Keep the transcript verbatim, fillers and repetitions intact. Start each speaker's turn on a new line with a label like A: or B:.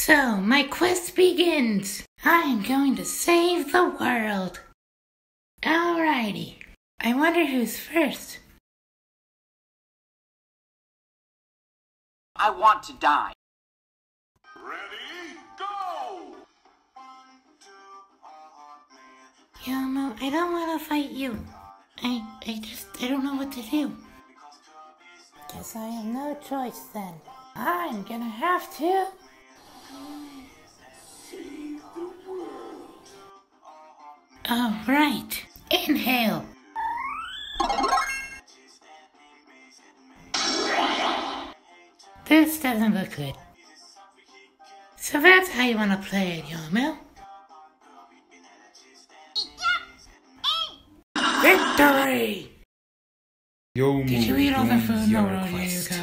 A: So, my quest begins. I am going to save the world. Alrighty. I wonder who's first.
B: I want to die.
C: Ready, go!
A: Youmu, I don't want to fight you. I, I just, I don't know what to do. Guess I have no choice then. I'm gonna have to
C: Save the world.
A: All right. Inhale. This doesn't look good. So that's how you want to play it, Youmu. Victory!
D: Youmu
A: Did you eat all the
D: wins
A: food in the
D: your
A: world,
D: quest.
A: Yuyuko?